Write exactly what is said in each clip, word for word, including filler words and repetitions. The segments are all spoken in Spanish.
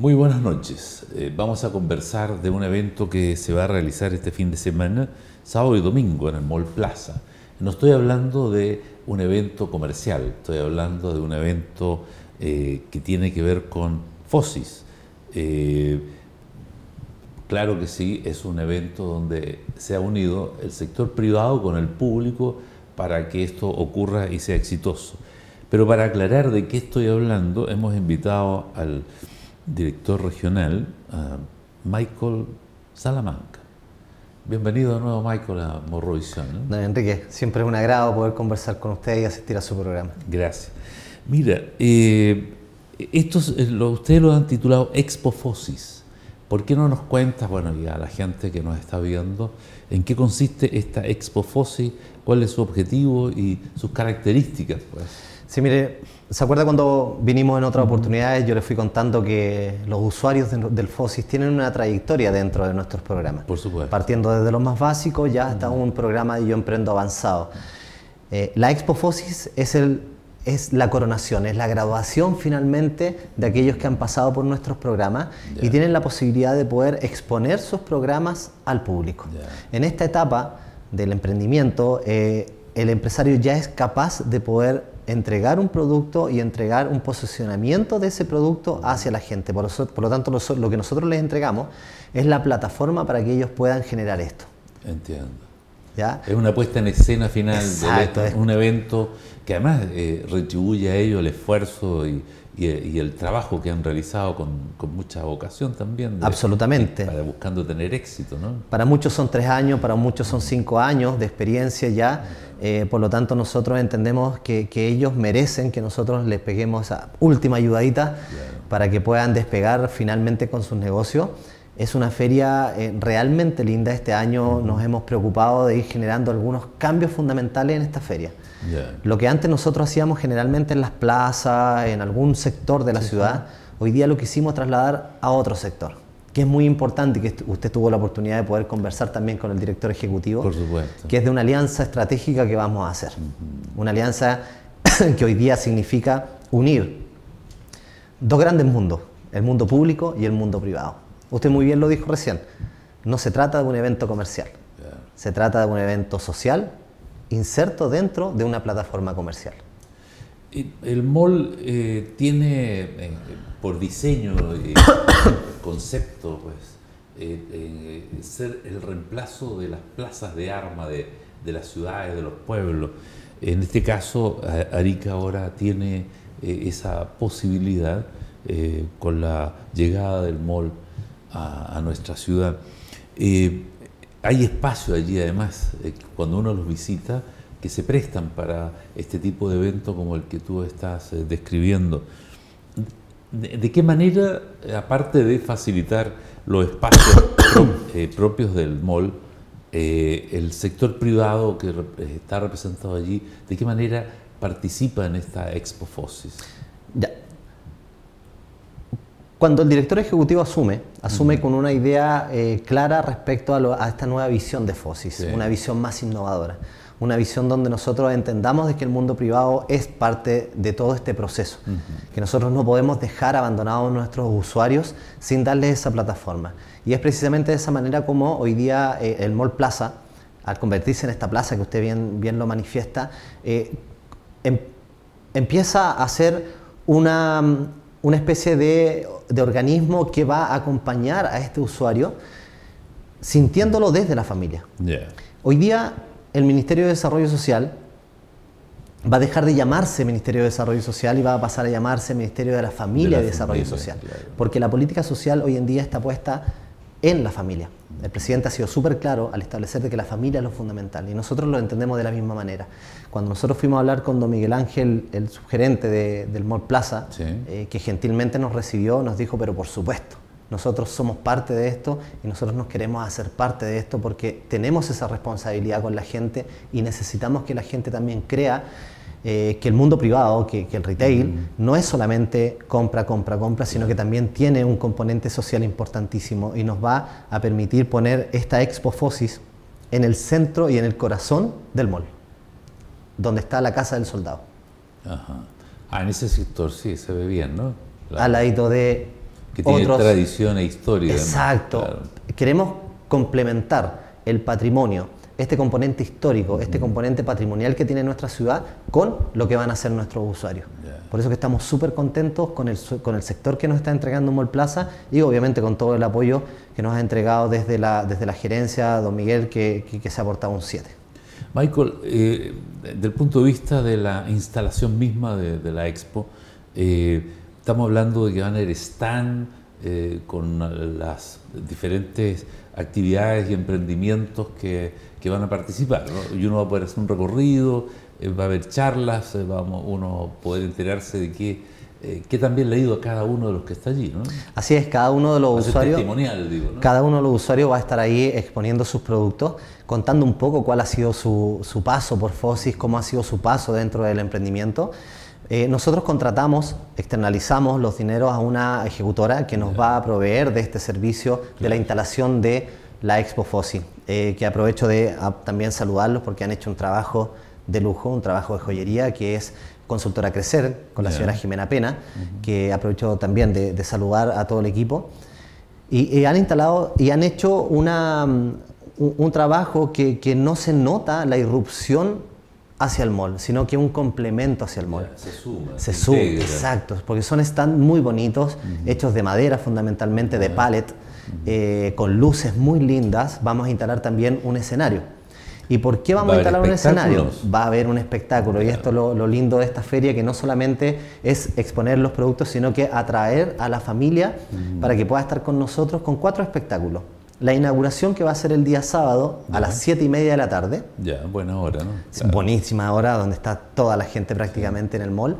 Muy buenas noches. Eh, vamos a conversar de un evento que se va a realizar este fin de semana, sábado y domingo, en el Mall Plaza. No estoy hablando de un evento comercial, estoy hablando de un evento eh, que tiene que ver con Fosis. Eh, claro que sí, es un evento donde se ha unido el sector privado con el público para que esto ocurra y sea exitoso. Pero para aclarar de qué estoy hablando, hemos invitado al director regional, uh, Michael Salamanca. Bienvenido de nuevo, Michael, a Morrovisión, ¿no? Don Enrique, siempre es un agrado poder conversar con usted y asistir a su programa. Gracias. Mira, eh, estos, lo, ustedes lo han titulado Expo Fosis. ¿Por qué no nos cuentas, bueno, y a la gente que nos está viendo, en qué consiste esta Expo Fosis, cuál es su objetivo y sus características, pues? Sí, mire, ¿se acuerda cuando vinimos en otras oportunidades? Yo le fui contando que los usuarios de, del Fosis tienen una trayectoria dentro de nuestros programas. Por supuesto. Partiendo desde los más básicos ya hasta uh-huh. un programa de Yo Emprendo avanzado. Eh, la Expo Fosis es, el, es la coronación, es la graduación finalmente de aquellos que han pasado por nuestros programas yeah. y tienen la posibilidad de poder exponer sus programas al público. Yeah. En esta etapa del emprendimiento, eh, el empresario ya es capaz de poder entregar un producto y entregar un posicionamiento de ese producto hacia la gente. Por, eso, por lo tanto, lo que nosotros les entregamos es la plataforma para que ellos puedan generar esto. Entiendo. ¿Ya? Es una puesta en escena final. Exacto, de es un evento que además eh, retribuye a ellos el esfuerzo y, y, y el trabajo que han realizado con, con mucha vocación también. De, Absolutamente. De, para buscando tener éxito, ¿no? Para muchos son tres años, para muchos son cinco años de experiencia ya. Eh, por lo tanto, nosotros entendemos que, que ellos merecen que nosotros les peguemos esa última ayudadita claro. para que puedan despegar finalmente con sus negocios. Es una feria eh, realmente linda. Este año uh-huh. nos hemos preocupado de ir generando algunos cambios fundamentales en esta feria. Yeah. Lo que antes nosotros hacíamos generalmente en las plazas, en algún sector de la sí, ciudad, sí. hoy día lo quisimos trasladar a otro sector, que es muy importante y que usted tuvo la oportunidad de poder conversar también con el director ejecutivo, por supuesto, que es de una alianza estratégica que vamos a hacer. Uh-huh. Una alianza que hoy día significa unir dos grandes mundos, el mundo público y el mundo privado. Usted muy bien lo dijo recién, no se trata de un evento comercial, yeah. se trata de un evento social inserto dentro de una plataforma comercial. El mall eh, tiene, eh, por diseño, eh, concepto, pues, eh, eh, ser el reemplazo de las plazas de armas de, de las ciudades, de los pueblos. En este caso, Arica ahora tiene eh, esa posibilidad eh, con la llegada del mall a, a nuestra ciudad. Eh, hay espacio allí, además, eh, cuando uno los visita, que se prestan para este tipo de evento como el que tú estás eh, describiendo. ¿De, de qué manera, aparte de facilitar los espacios pro, eh, propios del mall, eh, el sector privado que rep está representado allí, de qué manera participa en esta Expo Fosis? Ya. Cuando el director ejecutivo asume, asume uh-huh. con una idea eh, clara respecto a, lo, a esta nueva visión de Fosis, sí. una visión más innovadora, una visión donde nosotros entendamos de que el mundo privado es parte de todo este proceso, uh-huh. que nosotros no podemos dejar abandonados a nuestros usuarios sin darles esa plataforma. Y es precisamente de esa manera como hoy día eh, el Mall Plaza, al convertirse en esta plaza que usted bien, bien lo manifiesta, eh, em, empieza a ser una... una especie de, de organismo que va a acompañar a este usuario sintiéndolo desde la familia. Yeah. Hoy día el Ministerio de Desarrollo Social va a dejar de llamarse Ministerio de Desarrollo Social y va a pasar a llamarse Ministerio de la Familia de, la y Desarrollo familia, Social, claro. porque la política social hoy en día está puesta en la familia. El presidente ha sido súper claro al establecer de que la familia es lo fundamental y nosotros lo entendemos de la misma manera. Cuando nosotros fuimos a hablar con don Miguel Ángel, el subgerente de, del Mall Plaza, sí. eh, que gentilmente nos recibió, nos dijo, pero por supuesto, nosotros somos parte de esto y nosotros nos queremos hacer parte de esto porque tenemos esa responsabilidad con la gente y necesitamos que la gente también crea Eh, que el mundo privado, que, que el retail, mm. no es solamente compra, compra, compra, sino que también tiene un componente social importantísimo y nos va a permitir poner esta Expo Fosis en el centro y en el corazón del mall, donde está la Casa del Soldado. Ajá. Ah, en ese sector sí, se ve bien, ¿no? Claro. Al ladito de Que tiene otros, tradición e historia. Exacto. Claro. Queremos complementar el patrimonio, este componente histórico, este componente patrimonial que tiene nuestra ciudad con lo que van a hacer nuestros usuarios. Yeah. Por eso que estamos súper contentos con el, con el sector que nos está entregando Mall Plaza y obviamente con todo el apoyo que nos ha entregado desde la, desde la gerencia, don Miguel, que, que, que se ha aportado un siete. Michael, eh, desde el punto de vista de la instalación misma de, de la Expo, eh, estamos hablando de que van a haber stand eh, con las diferentes actividades y emprendimientos que, que van a participar, ¿no? Y uno va a poder hacer un recorrido, eh, va a haber charlas, eh, vamos, uno poder enterarse de qué, eh, qué también le ha ido a cada uno de los que está allí, ¿no? Así es, cada uno de los Hacer usuarios, testimonial, digo, ¿no? Cada uno de los usuarios va a estar ahí exponiendo sus productos, contando un poco cuál ha sido su, su paso por Fosis, cómo ha sido su paso dentro del emprendimiento. Eh, nosotros contratamos, externalizamos los dineros a una ejecutora que nos va a proveer de este servicio claro. de la instalación de la Expo Fosis, eh, que aprovecho de a, también saludarlos porque han hecho un trabajo de lujo, un trabajo de joyería que es Consultora Crecer, con la yeah. señora Jimena Pena, uh-huh. que aprovecho también de, de saludar a todo el equipo. Y, y han instalado y han hecho una, un, un trabajo que, que no se nota la irrupción hacia el mall, sino que un complemento hacia el mall. Se suma. Se suma, exacto, porque son stands muy bonitos, uh-huh. hechos de madera fundamentalmente, uh-huh. de pallet, uh-huh. eh, con luces muy lindas. Vamos a instalar también un escenario. ¿Y por qué vamos a instalar un escenario? Va a haber un espectáculo, claro. y esto es lo, lo lindo de esta feria, que no solamente es exponer los productos, sino que atraer a la familia uh-huh. para que pueda estar con nosotros con cuatro espectáculos. La inauguración, que va a ser el día sábado a ya. las siete y media de la tarde. Ya, buena hora, ¿no? Claro. Buenísima hora, donde está toda la gente prácticamente sí. en el mall.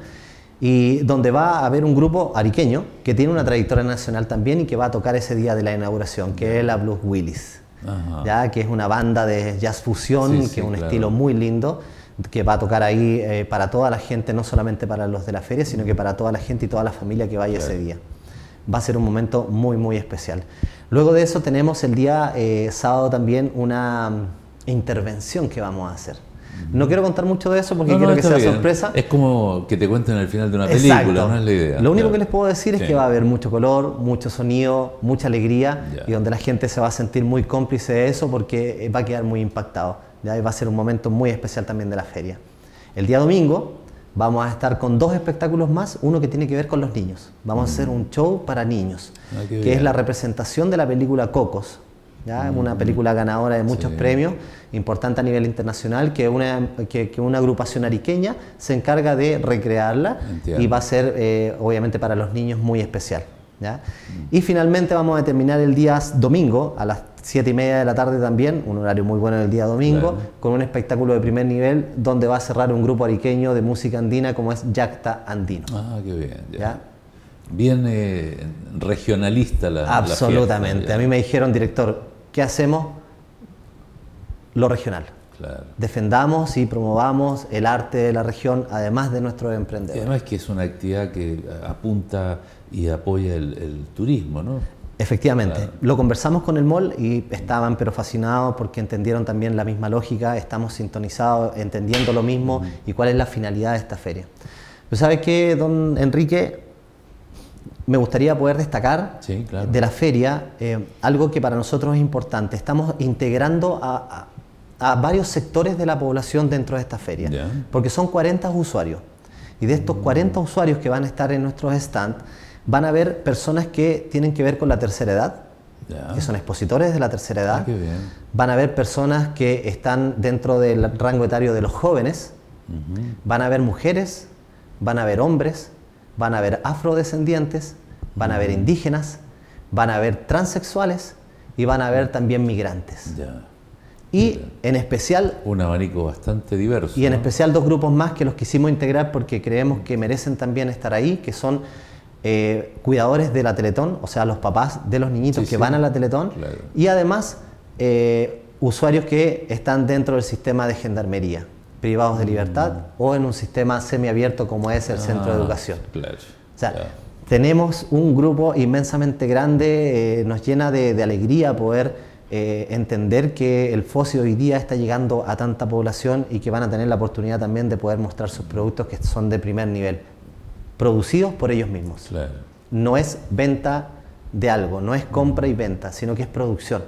Y donde va a haber un grupo ariqueño que tiene una trayectoria nacional también y que va a tocar ese día de la inauguración, que ya. es la Blues Willis. Ajá. Ya, que es una banda de jazz fusión, sí, sí, que es un claro. estilo muy lindo, que va a tocar ahí eh, para toda la gente, no solamente para los de la feria, sino que para toda la gente y toda la familia que vaya claro. ese día. Va a ser un momento muy, muy especial. Luego de eso tenemos el día eh, sábado también una um, intervención que vamos a hacer. No quiero contar mucho de eso porque no, quiero no, que sea bien. sorpresa. Es como que te cuenten al final de una película, Exacto. no es la idea. Lo único claro. que les puedo decir sí. es que va a haber mucho color, mucho sonido, mucha alegría ya. y donde la gente se va a sentir muy cómplice de eso porque va a quedar muy impactado. ¿ya? Y va a ser un momento muy especial también de la feria. El día domingo vamos a estar con dos espectáculos más, uno que tiene que ver con los niños. Vamos mm. a hacer un show para niños, ah, que bien. es la representación de la película Cocos. ¿ya? Mm. Una película ganadora de muchos sí. premios, importante a nivel internacional, que una, que, que una agrupación ariqueña se encarga de recrearla. Entiendo. Y va a ser, eh, obviamente, para los niños muy especial. ¿ya? Mm. Y finalmente vamos a terminar el día domingo a las siete y media de la tarde también, un horario muy bueno el día domingo, claro. con un espectáculo de primer nivel donde va a cerrar un grupo ariqueño de música andina como es Yacta Andino. Ah, qué bien. Ya. ¿Ya? Bien eh, regionalista la Absolutamente. La fiesta, a mí me dijeron, director, ¿qué hacemos? Lo regional. Claro. Defendamos y promovamos el arte de la región, además de nuestros emprendedores. Y además que es una actividad que apunta y apoya el, el turismo, ¿no? Efectivamente, claro. lo conversamos con el mall y estaban pero fascinados porque entendieron también la misma lógica, estamos sintonizados, entendiendo lo mismo uh-huh. y cuál es la finalidad de esta feria. ¿Tú sabes qué, don Enrique? Me gustaría poder destacar sí, claro. de la feria eh, algo que para nosotros es importante. Estamos integrando a, a, a varios sectores de la población dentro de esta feria, yeah. porque son cuarenta usuarios y de estos cuarenta uh-huh. usuarios que van a estar en nuestros stands, van a haber personas que tienen que ver con la tercera edad, yeah. que son expositores de la tercera edad. Ah, qué bien. Van a haber personas que están dentro del rango etario de los jóvenes. Uh-huh. Van a haber mujeres, van a haber hombres, van a haber afrodescendientes, van uh-huh. a haber indígenas, van a haber transexuales y van a haber también migrantes. Yeah. Y yeah. en especial... Un abanico bastante diverso. Y en ¿no? especial dos grupos más que los quisimos integrar porque creemos que merecen también estar ahí, que son... Eh, cuidadores de la Teletón, o sea, los papás de los niñitos sí, que sí. van a la Teletón, claro. y además eh, usuarios que están dentro del sistema de gendarmería, privados de libertad, mm. o en un sistema semiabierto como es el ah, centro de educación. Claro. O sea, yeah. tenemos un grupo inmensamente grande, eh, nos llena de, de alegría poder eh, entender que el Fosi hoy día está llegando a tanta población y que van a tener la oportunidad también de poder mostrar sus productos que son de primer nivel, producidos por ellos mismos. Claro. No es venta de algo, no es compra y venta, sino que es producción.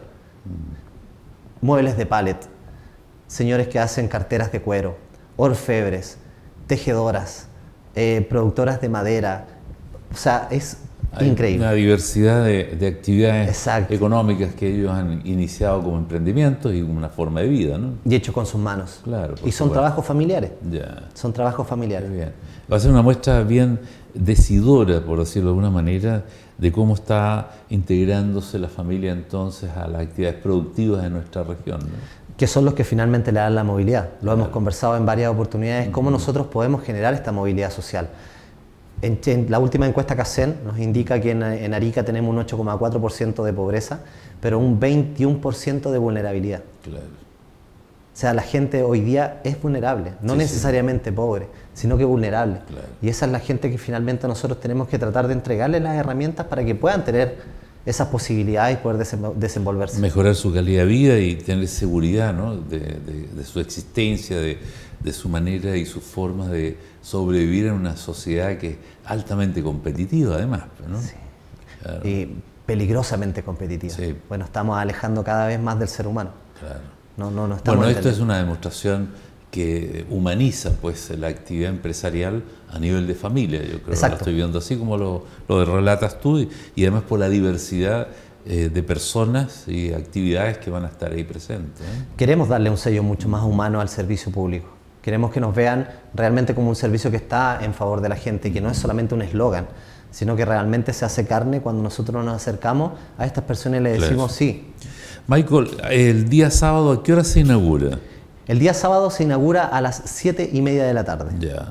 Muebles de pallet, señores que hacen carteras de cuero, orfebres, tejedoras, eh, productoras de madera, o sea, es Hay increíble. Una diversidad de, de actividades Exacto. económicas que ellos han iniciado como emprendimientos y una forma de vida, ¿no? Y hecho con sus manos. Claro. Y son trabajos familiares. Ya. Son trabajos familiares. Bien. Va a ser una muestra bien decidora, por decirlo de alguna manera, de cómo está integrándose la familia entonces a las actividades productivas de nuestra región, ¿no? Que son los que finalmente le dan la movilidad. Lo claro. hemos conversado en varias oportunidades, cómo nosotros podemos generar esta movilidad social. En, en la última encuesta CACEN nos indica que en, en Arica tenemos un ocho coma cuatro por ciento de pobreza, pero un veintiuno por ciento de vulnerabilidad. Claro. O sea, la gente hoy día es vulnerable, no sí, necesariamente sí. pobre, sino que vulnerable. Claro. Y esa es la gente que finalmente nosotros tenemos que tratar de entregarles las herramientas para que puedan tener esas posibilidades y poder desenvolverse. Mejorar su calidad de vida y tener seguridad, ¿no? de, de, de su existencia, de, de su manera y sus formas de sobrevivir en una sociedad que es altamente competitiva además, ¿no? Sí. Claro. Y peligrosamente competitiva. Sí. Bueno, estamos alejando cada vez más del ser humano. Claro. No, no, no estamos bueno, esto es una demostración que humaniza pues la actividad empresarial a nivel de familia, yo creo. Exacto. Lo estoy viendo así como lo, lo relatas tú y, y además por la diversidad eh, de personas y actividades que van a estar ahí presentes, ¿eh? Queremos darle un sello mucho más humano al servicio público. Queremos que nos vean realmente como un servicio que está en favor de la gente, que no es solamente un eslogan, sino que realmente se hace carne cuando nosotros nos acercamos a estas personas y les decimos claro. sí. Michael, el día sábado, ¿a qué hora se inaugura? El día sábado se inaugura a las siete y media de la tarde. Ya,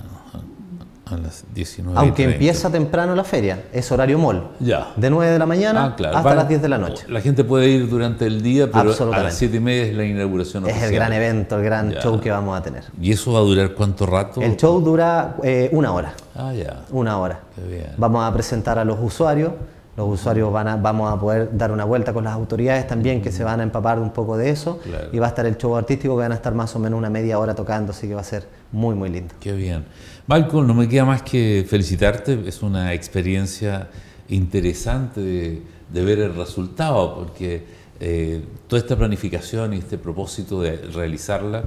a las diecinueve. Aunque empieza temprano la feria, es horario mall. Ya. De nueve de la mañana ah, claro. hasta Va, las diez de la noche. La gente puede ir durante el día, pero a las siete y media es la inauguración oficial. Es el gran evento, el gran ya. show que vamos a tener. ¿Y eso va a durar cuánto rato? El show dura eh, una hora. Ah, ya. Una hora. Qué bien. Vamos a presentar a los usuarios. Los usuarios van a, vamos a poder dar una vuelta con las autoridades también, que se van a empapar un poco de eso. Claro. Y va a estar el show artístico, que van a estar más o menos una media hora tocando, así que va a ser muy, muy lindo. Qué bien. Michael, no me queda más que felicitarte. Es una experiencia interesante de, de ver el resultado, porque eh, toda esta planificación y este propósito de realizarla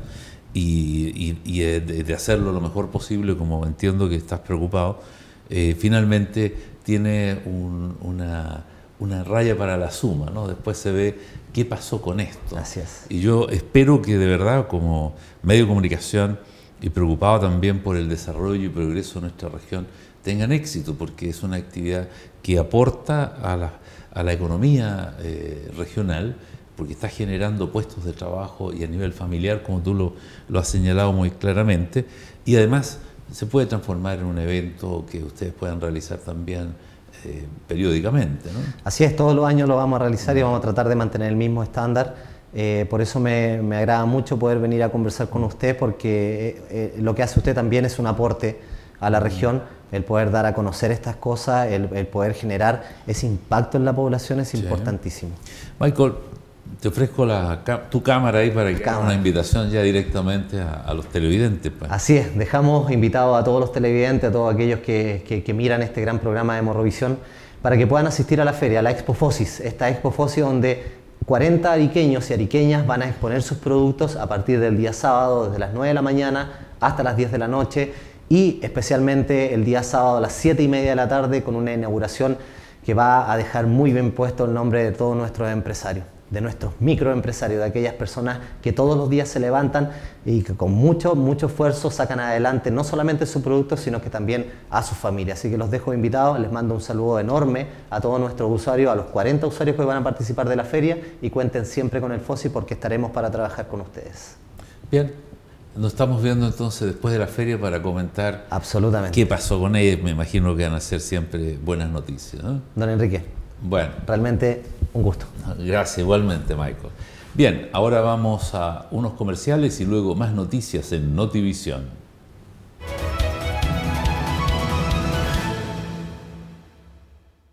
y, y, y de, de hacerlo lo mejor posible, como entiendo que estás preocupado, eh, finalmente tiene un, una, una raya para la suma, ¿no? Después se ve qué pasó con esto. Así es. Y yo espero que de verdad, como medio de comunicación y preocupado también por el desarrollo y progreso de nuestra región, tengan éxito, porque es una actividad que aporta a la, a la economía eh, regional, porque está generando puestos de trabajo y a nivel familiar, como tú lo, lo has señalado muy claramente, y además se puede transformar en un evento que ustedes puedan realizar también eh, periódicamente, ¿no? Así es, todos los años lo vamos a realizar y vamos a tratar de mantener el mismo estándar. Eh, por eso me, me agrada mucho poder venir a conversar con usted, porque eh, eh, lo que hace usted también es un aporte a la región, el poder dar a conocer estas cosas, el, el poder generar ese impacto en la población es sí. importantísimo. Michael, te ofrezco la, tu cámara ahí para que haga una invitación ya directamente a, a los televidentes. Pues. Así es, dejamos invitados a todos los televidentes, a todos aquellos que, que, que miran este gran programa de Morrovisión, para que puedan asistir a la feria, a la Expo Fosis, esta Expo Fosis donde cuarenta ariqueños y ariqueñas van a exponer sus productos a partir del día sábado, desde las nueve de la mañana hasta las diez de la noche, y especialmente el día sábado a las siete y media de la tarde con una inauguración que va a dejar muy bien puesto el nombre de todos nuestros empresarios, de nuestros microempresarios, de aquellas personas que todos los días se levantan y que con mucho, mucho esfuerzo sacan adelante no solamente su producto, sino que también a su familia. Así que los dejo invitados, les mando un saludo enorme a todos nuestros usuarios, a los cuarenta usuarios que van a participar de la feria, y cuenten siempre con el FOSI porque estaremos para trabajar con ustedes. Bien, nos estamos viendo entonces después de la feria para comentar absolutamente qué pasó con ella. Me imagino que van a ser siempre buenas noticias, ¿no? Don Enrique, bueno, realmente un gusto. Gracias, igualmente, Michael. Bien, ahora vamos a unos comerciales y luego más noticias en Notivisión.